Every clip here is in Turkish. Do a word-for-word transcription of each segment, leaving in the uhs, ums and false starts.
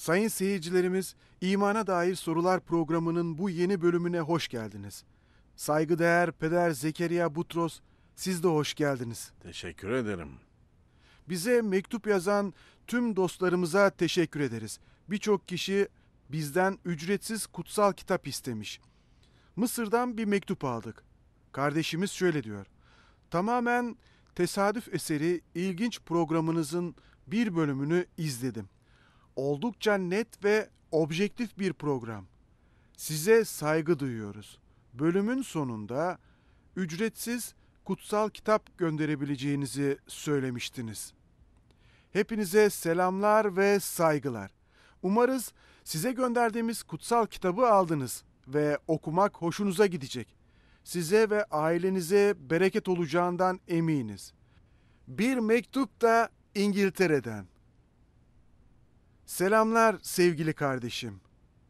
Sayın seyircilerimiz, İmana Dair Sorular programının bu yeni bölümüne hoş geldiniz. Saygıdeğer Peder Zekeriya Butros, siz de hoş geldiniz. Teşekkür ederim. Bize mektup yazan tüm dostlarımıza teşekkür ederiz. Birçok kişi bizden ücretsiz kutsal kitap istemiş. Mısır'dan bir mektup aldık. Kardeşimiz şöyle diyor. Tamamen tesadüf eseri ilginç programınızın bir bölümünü izledim. Oldukça net ve objektif bir program. Size saygı duyuyoruz. Bölümün sonunda ücretsiz kutsal kitap gönderebileceğinizi söylemiştiniz. Hepinize selamlar ve saygılar. Umarız size gönderdiğimiz kutsal kitabı aldınız ve okumak hoşunuza gidecek. Size ve ailenize bereket olacağından eminiz. Bir mektup da İngiltere'den. Selamlar sevgili kardeşim.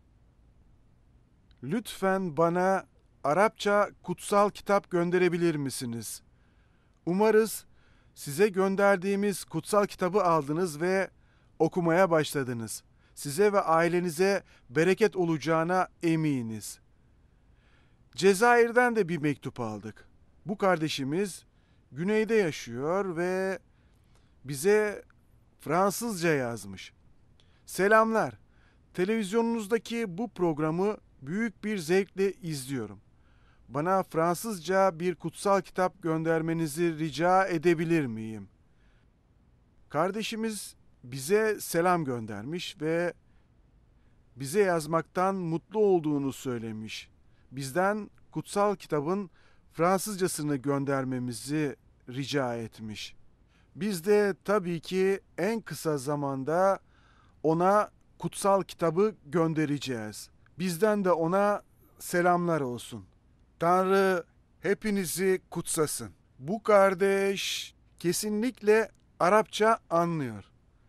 Lütfen bana Arapça kutsal kitap gönderebilir misiniz? Umarız size gönderdiğimiz kutsal kitabı aldınız ve okumaya başladınız. Size ve ailenize bereket olacağına eminiz. Cezayir'den de bir mektup aldık. Bu kardeşimiz güneyde yaşıyor ve bize Fransızca yazmış. Selamlar. Televizyonunuzdaki bu programı büyük bir zevkle izliyorum. Bana Fransızca bir kutsal kitap göndermenizi rica edebilir miyim? Kardeşimiz bize selam göndermiş ve bize yazmaktan mutlu olduğunu söylemiş. Bizden kutsal kitabın Fransızcasını göndermemizi rica etmiş. Biz de tabii ki en kısa zamanda ona kutsal kitabı göndereceğiz. Bizden de ona selamlar olsun. Tanrı hepinizi kutsasın. Bu kardeş kesinlikle Arapça anlıyor.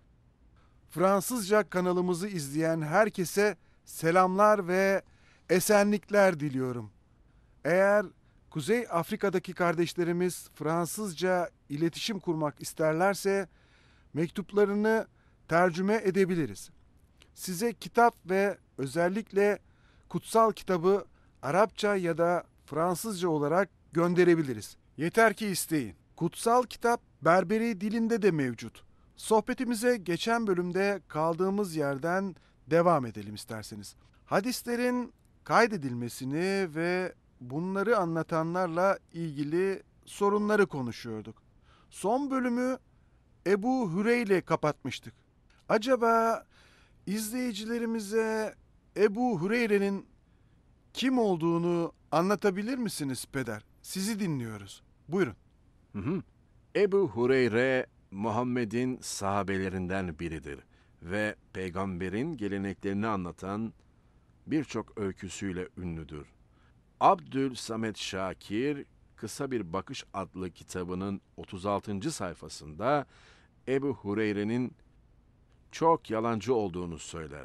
Fransızca kanalımızı izleyen herkese selamlar ve esenlikler diliyorum. Eğer Kuzey Afrika'daki kardeşlerimiz Fransızca iletişim kurmak isterlerse mektuplarını tercüme edebiliriz. Size kitap ve özellikle kutsal kitabı Arapça ya da Fransızca olarak gönderebiliriz. Yeter ki isteyin. Kutsal kitap Berberi dilinde de mevcut. Sohbetimize geçen bölümde kaldığımız yerden devam edelim isterseniz. Hadislerin kaydedilmesini ve bunları anlatanlarla ilgili sorunları konuşuyorduk. Son bölümü Ebu Hüreyre ile kapatmıştık. Acaba izleyicilerimize Ebu Hüreyre'nin kim olduğunu anlatabilir misiniz peder? Sizi dinliyoruz. Buyurun. Hı hı. Ebu Hureyre, Muhammed'in sahabelerinden biridir ve peygamberin geleneklerini anlatan birçok öyküsüyle ünlüdür. Abdül Samet Şakir, Kısa Bir Bakış adlı kitabının otuz altıncı sayfasında Ebu Hureyre'nin çok yalancı olduğunu söyler.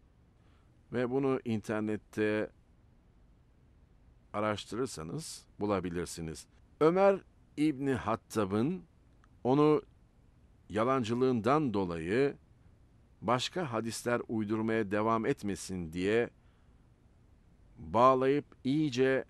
Ve bunu internette araştırırsanız bulabilirsiniz. Ömer İbni Hattab'ın onu yalancılığından dolayı başka hadisler uydurmaya devam etmesin diye bağlayıp iyice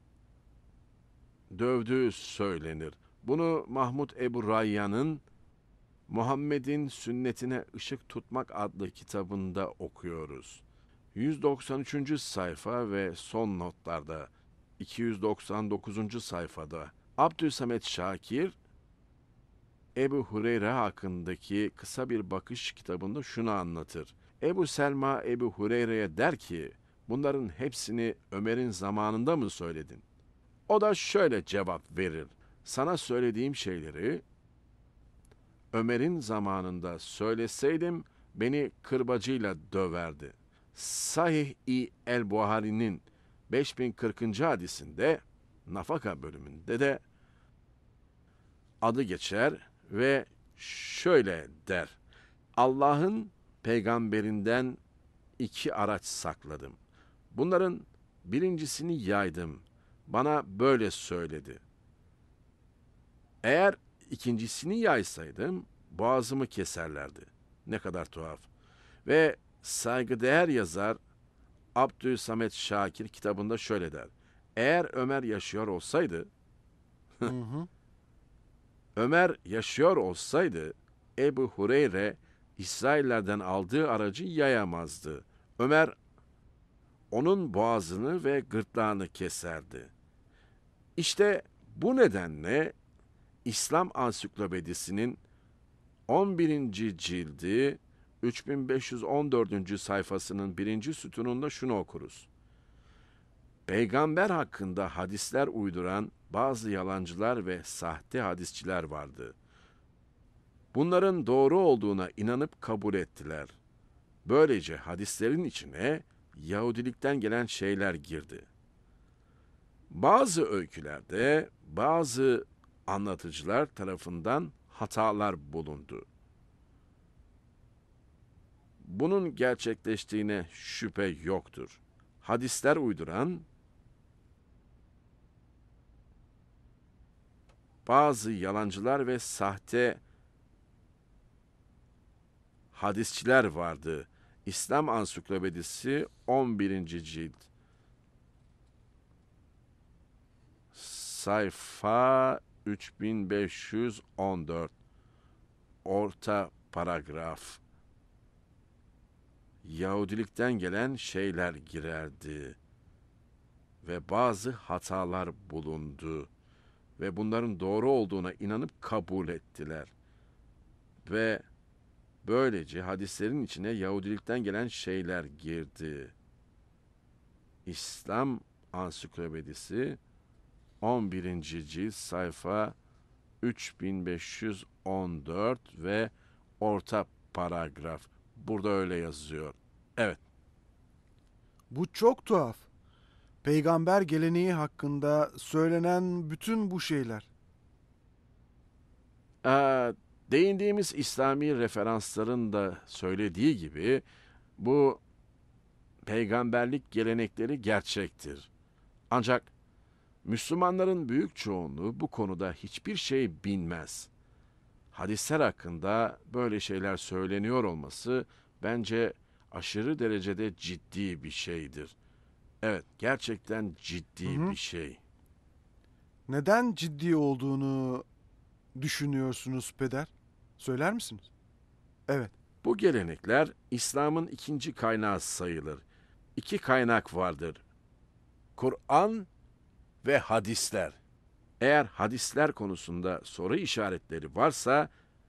dövdüğü söylenir. Bunu Mahmud Ebu Rayyan'ın Muhammed'in Sünnetine Işık Tutmak adlı kitabında okuyoruz. yüz doksan üçüncü sayfa ve son notlarda iki yüz doksan dokuzuncu sayfada Abdülsamet Şakir, Ebu Hureyre hakkındaki Kısa Bir Bakış kitabında şunu anlatır. Ebu Selma Ebu Hureyre'ye der ki, bunların hepsini Ömer'in zamanında mı söyledin? O da şöyle cevap verir. Sana söylediğim şeyleri Ömer'in zamanında söyleseydim beni kırbacıyla döverdi. Sahih-i El-Buhari'nin beş bin kırkıncı hadisinde, nafaka bölümünde de adı geçer ve şöyle der. Allah'ın peygamberinden iki araç sakladım. Bunların birincisini yaydım. Bana böyle söyledi. Eğer ikincisini yaysaydım boğazımı keserlerdi. Ne kadar tuhaf. Ve Saygıdeğer yazar Abdülsamet Şakir kitabında şöyle der. Eğer Ömer yaşıyor olsaydı, Hı hı. Ömer yaşıyor olsaydı Ebu Hureyre İsraillerden aldığı aracı yayamazdı. Ömer onun boğazını ve gırtlağını keserdi. İşte bu nedenle İslam Ansiklopedisi'nin on birinci cildi üç bin beş yüz on dördüncü sayfasının birinci sütununda şunu okuruz. Peygamber hakkında hadisler uyduran bazı yalancılar ve sahte hadisçiler vardı. Bunların doğru olduğuna inanıp kabul ettiler. Böylece hadislerin içine Yahudilikten gelen şeyler girdi. Bazı öykülerde bazı anlatıcılar tarafından hatalar bulundu. Bunun gerçekleştiğine şüphe yoktur. Hadisler uyduran bazı yalancılar ve sahte hadisçiler vardı. İslam Ansiklopedisi on birinci cilt. Sayfa üç bin beş yüz on dört. Orta paragraf. Yahudilikten gelen şeyler girerdi ve bazı hatalar bulundu ve bunların doğru olduğuna inanıp kabul ettiler. Ve böylece hadislerin içine Yahudilikten gelen şeyler girdi. İslam Ansiklopedisi on birinci cilt sayfa üç bin beş yüz on dört ve orta paragraf. Burada öyle yazıyor. Evet. Bu çok tuhaf. Peygamber geleneği hakkında söylenen bütün bu şeyler. Ee, değindiğimiz İslami referansların da söylediği gibi bu peygamberlik gelenekleri gerçektir. Ancak Müslümanların büyük çoğunluğu bu konuda hiçbir şey bilmez. Hadisler hakkında böyle şeyler söyleniyor olması bence aşırı derecede ciddi bir şeydir. Evet, gerçekten ciddi Hı hı. bir şey. Neden ciddi olduğunu düşünüyorsunuz peder? Söyler misiniz? Evet. Bu gelenekler İslam'ın ikinci kaynağı sayılır. İki kaynak vardır. Kur'an ve hadisler. Eğer hadisler konusunda soru işaretleri varsa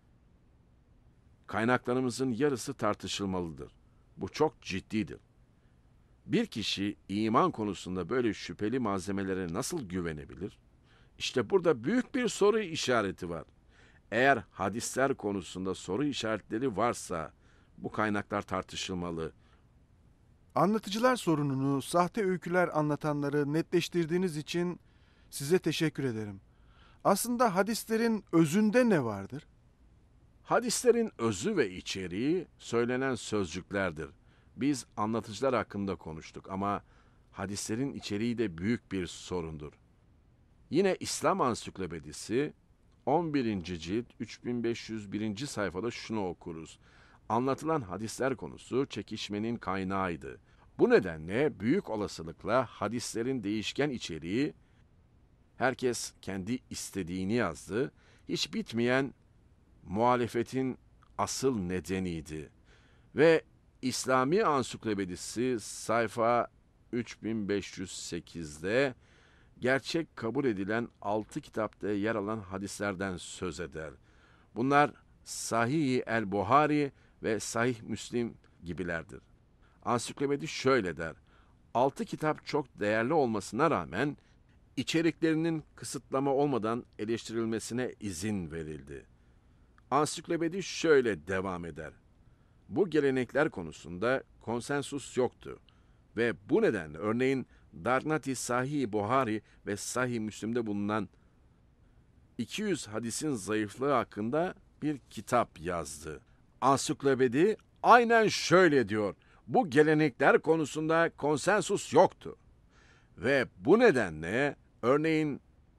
kaynaklarımızın yarısı tartışılmalıdır. Bu çok ciddidir. Bir kişi iman konusunda böyle şüpheli malzemelere nasıl güvenebilir? İşte burada büyük bir soru işareti var. Eğer hadisler konusunda soru işaretleri varsa bu kaynaklar tartışılmalı. Anlatıcılar sorununu, sahte öyküler anlatanları netleştirdiğiniz için size teşekkür ederim. Aslında hadislerin özünde ne vardır? Hadislerin özü ve içeriği söylenen sözcüklerdir. Biz anlatıcılar hakkında konuştuk ama hadislerin içeriği de büyük bir sorundur. Yine İslam Ansiklopedisi on birinci cilt üç bin beş yüz birinci sayfada şunu okuruz. Anlatılan hadisler konusu çekişmenin kaynağıydı. Bu nedenle büyük olasılıkla hadislerin değişken içeriği, herkes kendi istediğini yazdı, hiç bitmeyen muhalefetin asıl nedeniydi. Ve İslami Ansiklopedisi sayfa üç bin beş yüz sekizde gerçek kabul edilen altı kitapta yer alan hadislerden söz eder. Bunlar Sahih-i el-Buhari ve Sahih Müslim gibilerdir. Ansiklopedi şöyle der. Altı kitap çok değerli olmasına rağmen içeriklerinin kısıtlama olmadan eleştirilmesine izin verildi. Ansiklopedi şöyle devam eder. Bu gelenekler konusunda konsensus yoktu ve bu nedenle örneğin Darnati Sahih Buhari ve Sahih Müslim'de bulunan iki yüz hadisin zayıflığı hakkında bir kitap yazdı. Ansiklopedi aynen şöyle diyor. Bu gelenekler konusunda konsensus yoktu. Ve bu nedenle örneğin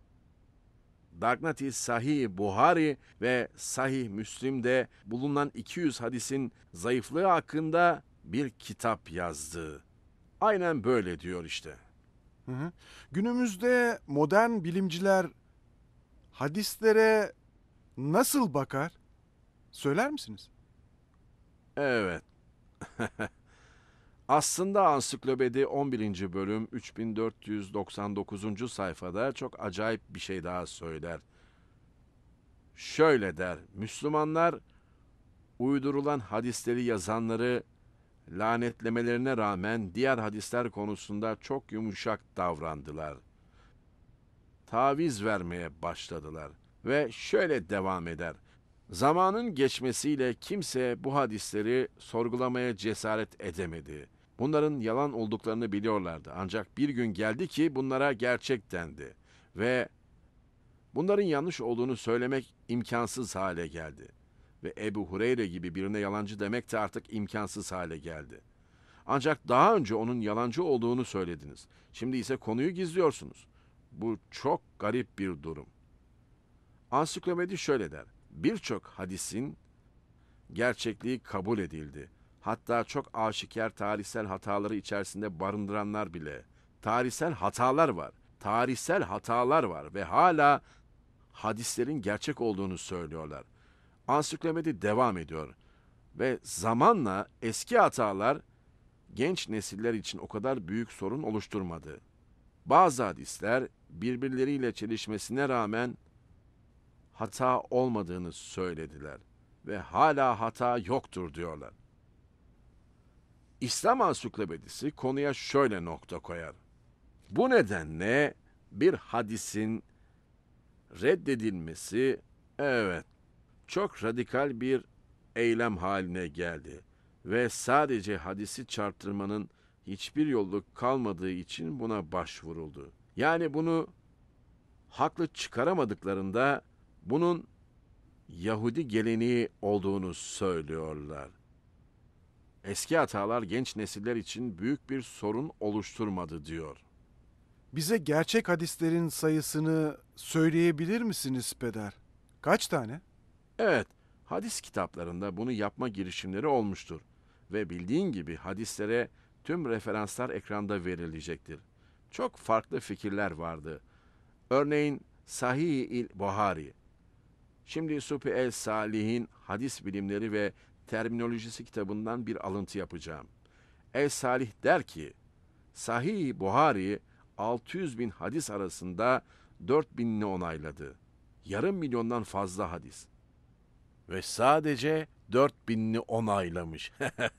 Darnati Sahih Buhari ve Sahih Müslim'de bulunan iki yüz hadisin zayıflığı hakkında bir kitap yazdı. Aynen böyle diyor işte. Hı hı. Günümüzde modern bilimciler hadislere nasıl bakar? Söyler misiniz? Evet. Aslında ansiklopedi on birinci bölüm üç bin dört yüz doksan dokuzuncu sayfada çok acayip bir şey daha söyler. Şöyle der, Müslümanlar uydurulan hadisleri yazanları lanetlemelerine rağmen diğer hadisler konusunda çok yumuşak davrandılar. Taviz vermeye başladılar ve şöyle devam eder. Zamanın geçmesiyle kimse bu hadisleri sorgulamaya cesaret edemedi. Bunların yalan olduklarını biliyorlardı. Ancak bir gün geldi ki bunlara gerçek dendi. Ve bunların yanlış olduğunu söylemek imkansız hale geldi. Ve Ebu Hureyre gibi birine yalancı demek de artık imkansız hale geldi. Ancak daha önce onun yalancı olduğunu söylediniz. Şimdi ise konuyu gizliyorsunuz. Bu çok garip bir durum. Ansiklopedi şöyle der. Birçok hadisin gerçekliği kabul edildi. Hatta çok aşikar tarihsel hataları içerisinde barındıranlar bile. Tarihsel hatalar var. Tarihsel hatalar var ve hala hadislerin gerçek olduğunu söylüyorlar. Ansiklopedi devam ediyor ve zamanla eski hatalar genç nesiller için o kadar büyük sorun oluşturmadı. Bazı hadisler birbirleriyle çelişmesine rağmen hata olmadığını söylediler ve hala hata yoktur diyorlar. İslam Ansiklopedisi konuya şöyle nokta koyar. Bu nedenle bir hadisin reddedilmesi, evet, çok radikal bir eylem haline geldi ve sadece hadisi çarptırmanın hiçbir yolu kalmadığı için buna başvuruldu. Yani bunu haklı çıkaramadıklarında bunun Yahudi geleneği olduğunu söylüyorlar. Eski hatalar genç nesiller için büyük bir sorun oluşturmadı diyor. Bize gerçek hadislerin sayısını söyleyebilir misiniz peder? Kaç tane? Evet, hadis kitaplarında bunu yapma girişimleri olmuştur ve bildiğin gibi hadislere tüm referanslar ekranda verilecektir. Çok farklı fikirler vardı. Örneğin Sahih-i Buhari. Şimdi Supi el Salih'in hadis bilimleri ve terminolojisi kitabından bir alıntı yapacağım. El Salih der ki, Sahih-i Buhari altı yüz bin hadis arasında dört binini onayladı. Yarım milyondan fazla hadis. Ve sadece dört binini onaylamış.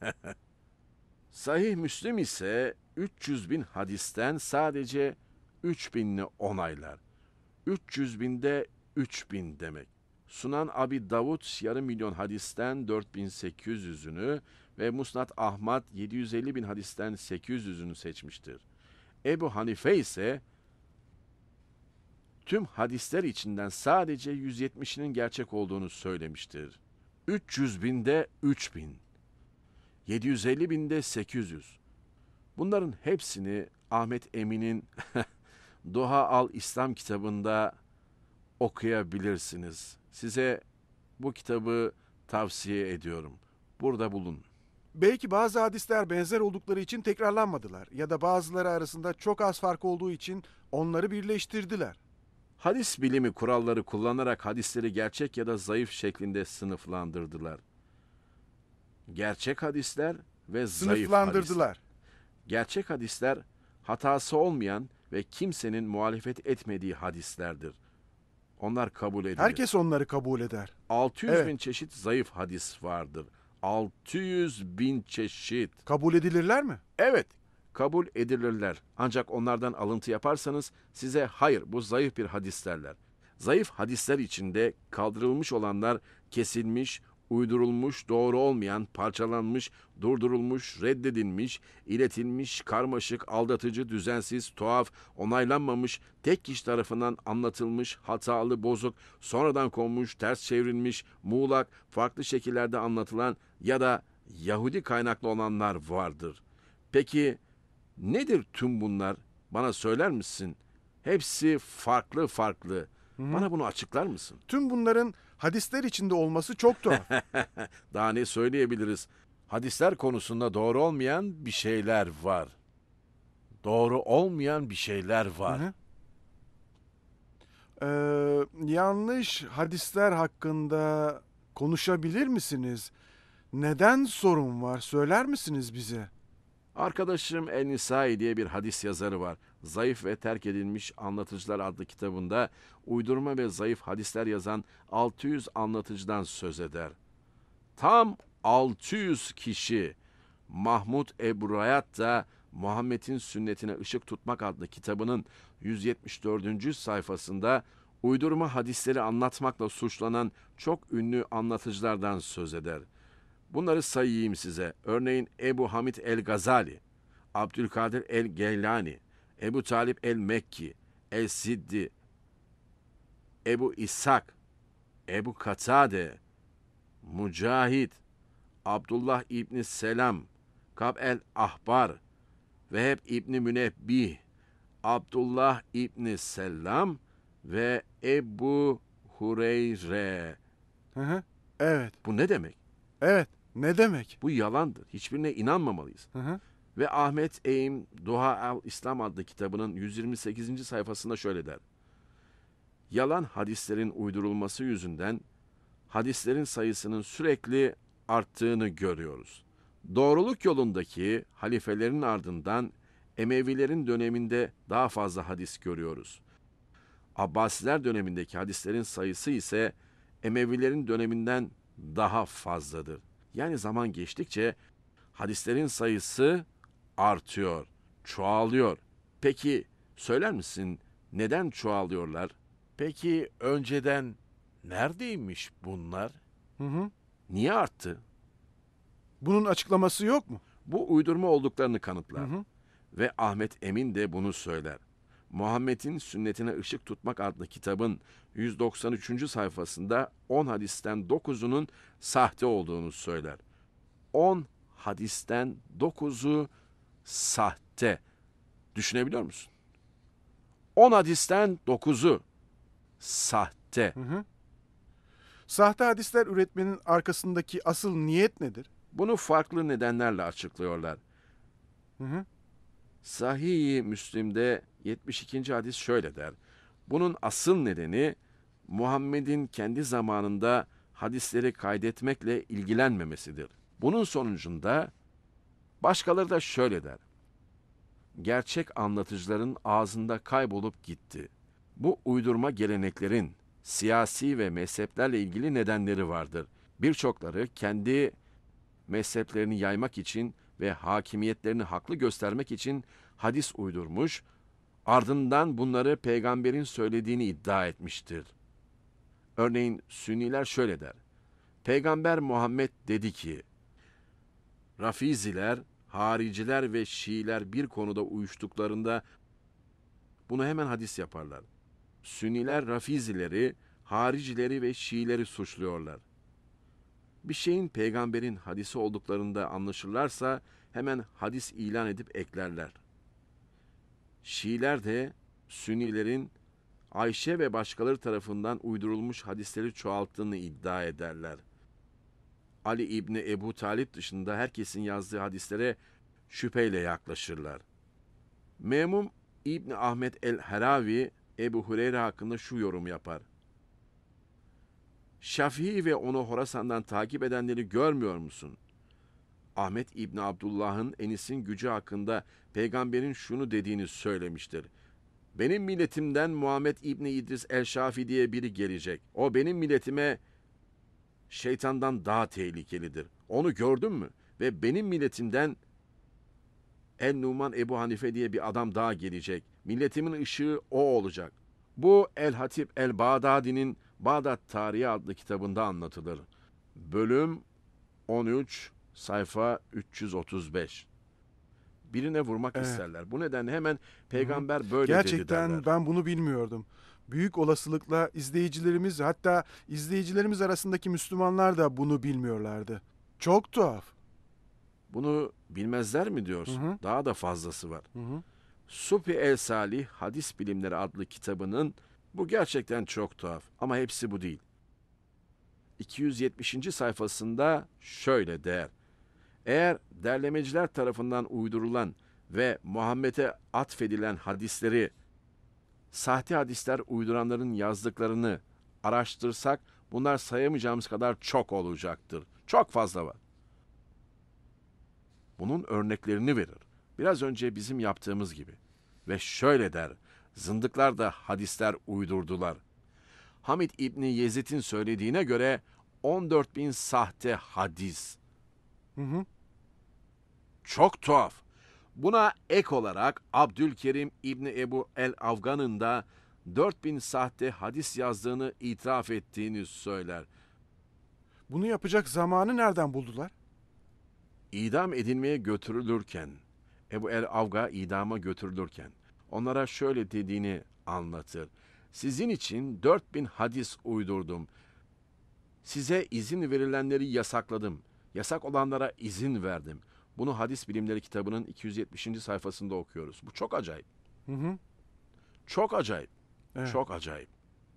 Sahih Müslim ise üç yüz bin hadisten sadece üç binini onaylar. üç yüz binde üç bin demek. Sunan Abi Davud yarım milyon hadisten dört bin sekiz yüzünü ve Musnad Ahmad yedi yüz elli bin hadisten sekiz yüzünü seçmiştir. Ebu Hanife ise tüm hadisler içinden sadece yüz yetmişinin gerçek olduğunu söylemiştir. üç yüz binde üç bin, yedi yüz elli binde sekiz yüz. Bunların hepsini Ahmet Emin'in Doha Al İslam kitabında okuyabilirsiniz. Size bu kitabı tavsiye ediyorum. Burada bulun. Belki bazı hadisler benzer oldukları için tekrarlanmadılar ya da bazıları arasında çok az fark olduğu için onları birleştirdiler. Hadis bilimi kuralları kullanarak hadisleri gerçek ya da zayıf şeklinde sınıflandırdılar. Gerçek hadisler ve zayıf hadisler. Sınıflandırdılar. Gerçek hadisler hatası olmayan ve kimsenin muhalefet etmediği hadislerdir. Onlar kabul edilir. Herkes onları kabul eder. altı yüz Evet. bin çeşit zayıf hadis vardır. altı yüz bin çeşit. Kabul edilirler mi? Evet, kabul edilirler. Ancak onlardan alıntı yaparsanız size hayır bu zayıf bir hadis derler. Zayıf hadisler içinde kaldırılmış olanlar kesilmiş, uydurulmuş, doğru olmayan, parçalanmış, durdurulmuş, reddedilmiş, iletilmiş, karmaşık, aldatıcı, düzensiz, tuhaf, onaylanmamış, tek kişi tarafından anlatılmış, hatalı, bozuk, sonradan konmuş, ters çevrilmiş, muğlak, farklı şekillerde anlatılan ya da Yahudi kaynaklı olanlar vardır. Peki nedir tüm bunlar? Bana söyler misin? Hepsi farklı farklı. Bana bunu açıklar mısın? Tüm bunların hadisler içinde olması çok tuhaf. Daha ne söyleyebiliriz? Hadisler konusunda doğru olmayan bir şeyler var. Doğru olmayan bir şeyler Hı var. hı. Ee, yanlış hadisler hakkında konuşabilir misiniz? Neden sorun var? Söyler misiniz bize? Arkadaşım El-Nisai diye bir hadis yazarı var. Zayıf ve Terk Edilmiş Anlatıcılar adlı kitabında uydurma ve zayıf hadisler yazan altı yüz anlatıcıdan söz eder. Tam altı yüz kişi. Mahmud Ebu Rayat da Muhammed'in Sünnetine Işık Tutmak adlı kitabının yüz yetmiş dördüncü sayfasında uydurma hadisleri anlatmakla suçlanan çok ünlü anlatıcılardan söz eder. Bunları sayayım size. Örneğin Ebu Hamid el-Gazali, Abdülkadir el-Geylani, Ebu Talip el-Mekki, el-Siddi, Ebu İshak, Ebu Katade, Mücahid, Abdullah İbni Selam, Kab el-Ahbar, Veheb İbni Münebbih, Abdullah İbni Selam ve Ebu Hureyre. Hı hı. Evet, Bu ne demek? evet. Ne demek? Bu yalandır. Hiçbirine inanmamalıyız. Hı hı. Ve Ahmet Eğim Duha el İslam adlı kitabının yüz yirmi sekizinci sayfasında şöyle der. Yalan hadislerin uydurulması yüzünden hadislerin sayısının sürekli arttığını görüyoruz. Doğruluk yolundaki halifelerin ardından Emevilerin döneminde daha fazla hadis görüyoruz. Abbasiler dönemindeki hadislerin sayısı ise Emevilerin döneminden daha fazladır. Yani zaman geçtikçe hadislerin sayısı artıyor, çoğalıyor. Peki söyler misin neden çoğalıyorlar? Peki önceden neredeymiş bunlar? Hı hı. Niye arttı? Bunun açıklaması yok mu? Bu uydurma olduklarını Hı kanıtlar. hı. Ve Ahmet Emin de bunu söyler. Muhammed'in Sünnetine Işık Tutmak adlı kitabın yüz doksan üçüncü sayfasında on hadisten dokuzunun sahte olduğunu söyler. on hadisten dokuzu sahte. Düşünebiliyor musun? on hadisten dokuzu sahte. Hı hı. Sahte hadisler üretmenin arkasındaki asıl niyet nedir? Bunu farklı nedenlerle açıklıyorlar. Hı hı. Sahih-i Müslim'de yetmiş ikinci hadis şöyle der. Bunun asıl nedeni Muhammed'in kendi zamanında hadisleri kaydetmekle ilgilenmemesidir. Bunun sonucunda başkaları da şöyle der. Gerçek anlatıcıların ağzında kaybolup gitti. Bu uydurma geleneklerin siyasi ve mezheplerle ilgili nedenleri vardır. Birçokları kendi mezheplerini yaymak için ve hakimiyetlerini haklı göstermek için hadis uydurmuş, ardından bunları peygamberin söylediğini iddia etmiştir. Örneğin Sünniler şöyle der. Peygamber Muhammed dedi ki, Rafiziler, hariciler ve Şiiler bir konuda uyuştuklarında bunu hemen hadis yaparlar. Sünniler Rafizileri, haricileri ve Şiileri suçluyorlar. Bir şeyin peygamberin hadisi olduklarında anlaşırlarsa hemen hadis ilan edip eklerler. Şiiler de Sünnilerin Ayşe ve başkaları tarafından uydurulmuş hadisleri çoğalttığını iddia ederler. Ali İbni Ebu Talip dışında herkesin yazdığı hadislere şüpheyle yaklaşırlar. Memum İbni Ahmet el-Heravi Ebu Hureyre hakkında şu yorum yapar. Şafii ve onu Horasan'dan takip edenleri görmüyor musun? Ahmet İbni Abdullah'ın Enis'in gücü hakkında peygamberin şunu dediğini söylemiştir. Benim milletimden Muhammed İbni İdris el-Şafi diye biri gelecek. O benim milletime şeytandan daha tehlikelidir. Onu gördün mü? Ve benim milletimden El-Numan Ebu Hanife diye bir adam daha gelecek. Milletimin ışığı o olacak. Bu El-Hatip el-Bağdadi'nin Bağdat Tarihi adlı kitabında anlatılır. Bölüm on üç, sayfa üç yüz otuz beş. Birine vurmak Evet. isterler. Bu nedenle hemen peygamber böyle dedi Gerçekten derler. ben bunu bilmiyordum. Büyük olasılıkla izleyicilerimiz, hatta izleyicilerimiz arasındaki Müslümanlar da bunu bilmiyorlardı. Çok tuhaf. Bunu bilmezler mi diyorsun? Hı hı. Daha da fazlası var. Hı hı. Supi el-Salih Hadis Bilimleri adlı kitabının bu gerçekten çok tuhaf ama hepsi bu değil. iki yüz yetmişinci sayfasında şöyle der. Eğer derlemeciler tarafından uydurulan ve Muhammed'e atfedilen hadisleri, sahte hadisler uyduranların yazdıklarını araştırsak, bunlar sayamayacağımız kadar çok olacaktır. Çok fazla var. Bunun örneklerini verir. Biraz önce bizim yaptığımız gibi. Ve şöyle der, zındıklar da hadisler uydurdular. Hamid İbni Yezid'in söylediğine göre on dört bin sahte hadis. Hı hı. Çok tuhaf. Buna ek olarak Abdülkerim İbni Ebu el-Afgan'ın da dört bin sahte hadis yazdığını itiraf ettiğini söyler. Bunu yapacak zamanı nereden buldular? İdam edilmeye götürülürken, Ebu el-Avga idama götürülürken, onlara şöyle dediğini anlatır. Sizin için dört bin hadis uydurdum. Size izin verilenleri yasakladım. Yasak olanlara izin verdim. Bunu Hadis Bilimleri kitabının iki yüz yetmişinci sayfasında okuyoruz. Bu çok acayip. Hı hı. Çok acayip. Evet. Çok acayip.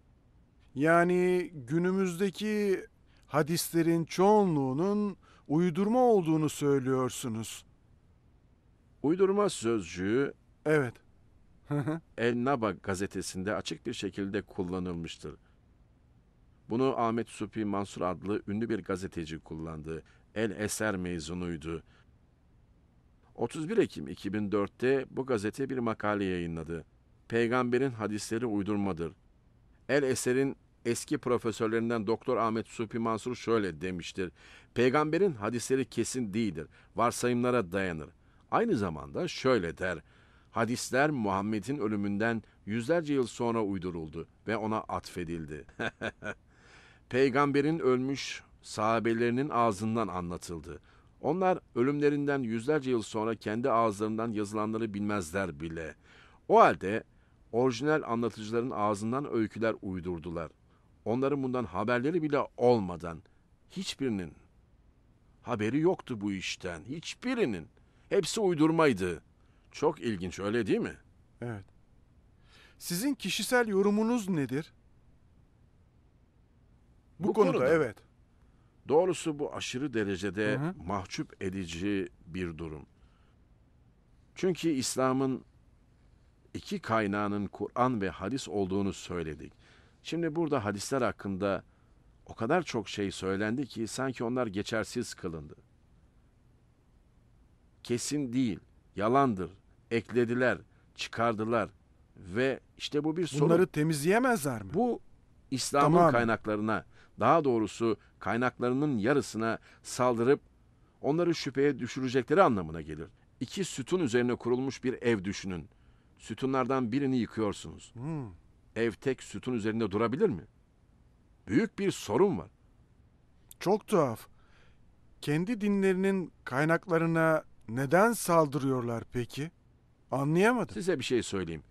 Yani günümüzdeki hadislerin çoğunluğunun uydurma olduğunu söylüyorsunuz. Uydurma sözcüğü Evet. Hı hı. El Naba gazetesinde açık bir şekilde kullanılmıştır. Bunu Ahmet Supi Mansur adlı ünlü bir gazeteci kullandı. El Eser mezunuydu. otuz bir Ekim iki bin dörtte bu gazete bir makale yayınladı. Peygamberin hadisleri uydurmadır. El Eser'in eski profesörlerinden Doktor Ahmet Supi Mansur şöyle demiştir. Peygamberin hadisleri kesin değildir. Varsayımlara dayanır. Aynı zamanda şöyle der. Hadisler Muhammed'in ölümünden yüzlerce yıl sonra uyduruldu ve ona atfedildi. Peygamberin ölmüş sahabelerinin ağzından anlatıldı. Onlar ölümlerinden yüzlerce yıl sonra kendi ağızlarından yazılanları bilmezler bile. O halde orijinal anlatıcıların ağzından öyküler uydurdular. Onların bundan haberleri bile olmadan hiçbirinin haberi yoktu bu işten. Hiçbirinin. Hepsi uydurmaydı. Çok ilginç, öyle değil mi? Evet. Sizin kişisel yorumunuz nedir? Bu, Bu konuda, konuda mı? evet. Doğrusu bu aşırı derecede Hı hı. mahcup edici bir durum. Çünkü İslam'ın iki kaynağının Kur'an ve hadis olduğunu söyledik. Şimdi burada hadisler hakkında o kadar çok şey söylendi ki sanki onlar geçersiz kılındı. Kesin değil, yalandır, eklediler, çıkardılar ve işte bu bir sorun. Bunları temizleyemezler mi? Bu İslam'ın Tamamen. kaynaklarına, daha doğrusu kaynaklarının yarısına saldırıp onları şüpheye düşürecekleri anlamına gelir. İki sütun üzerine kurulmuş bir ev düşünün. Sütunlardan birini yıkıyorsunuz. Hmm. Ev tek sütun üzerinde durabilir mi? Büyük bir sorun var. Çok tuhaf. Kendi dinlerinin kaynaklarına neden saldırıyorlar peki? Anlayamadım. Size bir şey söyleyeyim.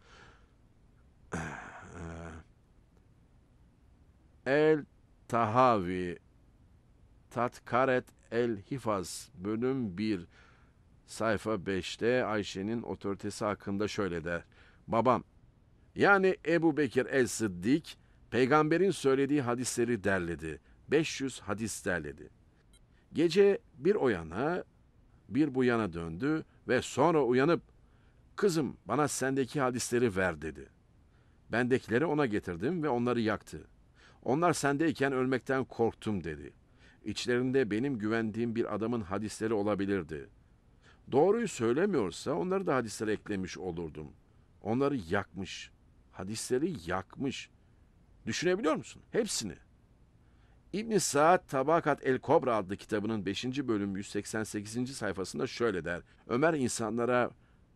El Tahavi Tatkaret El Hifaz bölüm bir sayfa beşte Ayşe'nin otoritesi hakkında şöyle der. Babam yani Ebu Bekir el-Sıddik peygamberin söylediği hadisleri derledi. beş yüz hadis derledi. Gece bir o yana bir bu yana döndü ve sonra uyanıp kızım bana sendeki hadisleri ver dedi. Bendekileri ona getirdim ve onları yaktı. Onlar sendeyken ölmekten korktum dedi. İçlerinde benim güvendiğim bir adamın hadisleri olabilirdi. Doğruyu söylemiyorsa onları da hadislere eklemiş olurdum. Onları yakmış. Hadisleri yakmış. Düşünebiliyor musun? Hepsini. İbn Saad Tabakat el-Kobra adlı kitabının beşinci bölüm yüz seksen sekizinci sayfasında şöyle der. Ömer insanlara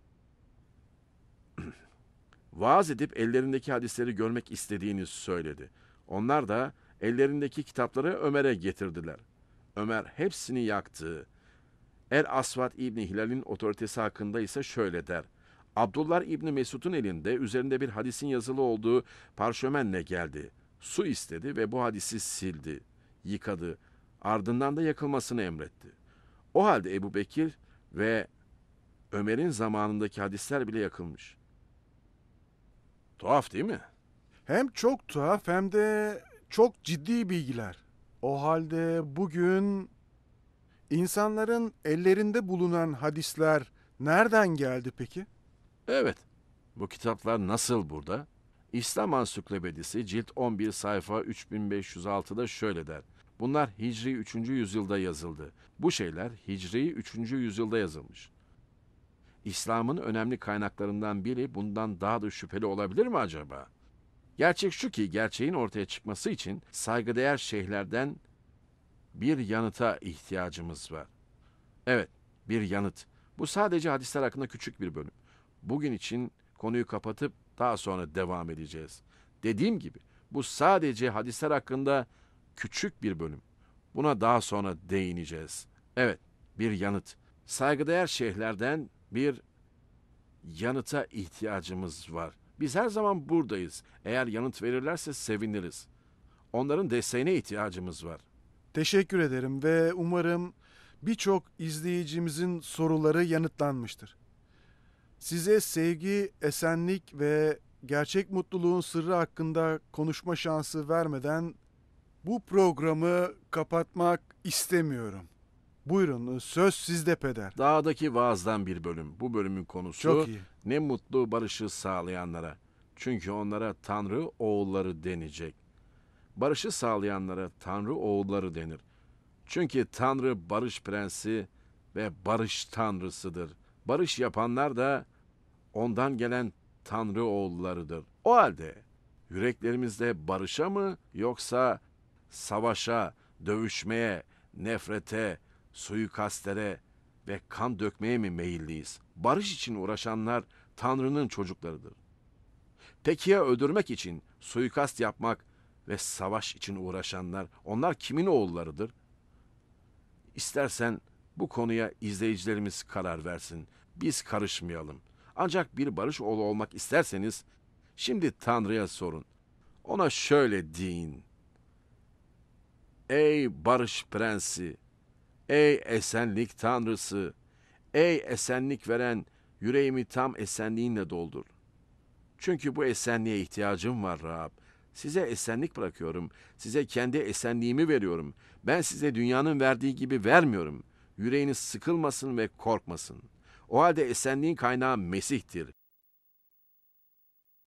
vaaz edip ellerindeki hadisleri görmek istediğini söyledi. Onlar da ellerindeki kitapları Ömer'e getirdiler. Ömer hepsini yaktı. El-Asvat İbni Hilal'in otoritesi hakkında ise şöyle der. Abdullah İbni Mesud'un elinde üzerinde bir hadisin yazılı olduğu parşömenle geldi. Su istedi ve bu hadisi sildi, yıkadı. Ardından da yakılmasını emretti. O halde Ebu Bekir ve Ömer'in zamanındaki hadisler bile yakılmış. Tuhaf değil mi? Hem çok tuhaf hem de çok ciddi bilgiler. O halde bugün İnsanların ellerinde bulunan hadisler nereden geldi peki? Evet, bu kitaplar nasıl burada? İslam Ansiklopedisi cilt on bir sayfa üç bin beş yüz altıda şöyle der. Bunlar Hicri üçüncü yüzyılda yazıldı. Bu şeyler Hicri üçüncü yüzyılda yazılmış. İslam'ın önemli kaynaklarından biri bundan daha da şüpheli olabilir mi acaba? Gerçek şu ki gerçeğin ortaya çıkması için saygıdeğer şeyhlerden bir yanıta ihtiyacımız var. Evet, bir yanıt. Bu sadece hadisler hakkında küçük bir bölüm. Bugün için konuyu kapatıp daha sonra devam edeceğiz. Dediğim gibi bu sadece hadisler hakkında küçük bir bölüm. Buna daha sonra değineceğiz. Evet, bir yanıt. Saygıdeğer şeyhlerden bir yanıta ihtiyacımız var. Biz her zaman buradayız. Eğer yanıt verirlerse seviniriz. Onların desteğine ihtiyacımız var. Teşekkür ederim ve umarım birçok izleyicimizin soruları yanıtlanmıştır. Size sevgi, esenlik ve gerçek mutluluğun sırrı hakkında konuşma şansı vermeden bu programı kapatmak istemiyorum. Buyurun, söz sizde peder. Dağdaki vaazdan bir bölüm. Bu bölümün konusu Çok iyi. ne mutlu barışı sağlayanlara. Çünkü onlara Tanrı oğulları denecek. Barışı sağlayanlara Tanrı oğulları denir. Çünkü Tanrı barış prensi ve barış tanrısıdır. Barış yapanlar da ondan gelen Tanrı oğullarıdır. O halde yüreklerimizde barışa mı yoksa savaşa, dövüşmeye, nefrete, suikastlere ve kan dökmeye mi meyilliyiz? Barış için uğraşanlar Tanrı'nın çocuklarıdır. Peki ya öldürmek için, suikast yapmak ve savaş için uğraşanlar, onlar kimin oğullarıdır? İstersen bu konuya izleyicilerimiz karar versin. Biz karışmayalım. Ancak bir barış oğlu olmak isterseniz, şimdi Tanrı'ya sorun. Ona şöyle deyin. Ey barış prensi, ey esenlik tanrısı, ey esenlik veren yüreğimi tam esenliğinle doldur. Çünkü bu esenliğe ihtiyacım var Rab. Size esenlik bırakıyorum. Size kendi esenliğimi veriyorum. Ben size dünyanın verdiği gibi vermiyorum. Yüreğiniz sıkılmasın ve korkmasın. O halde esenliğin kaynağı Mesih'tir.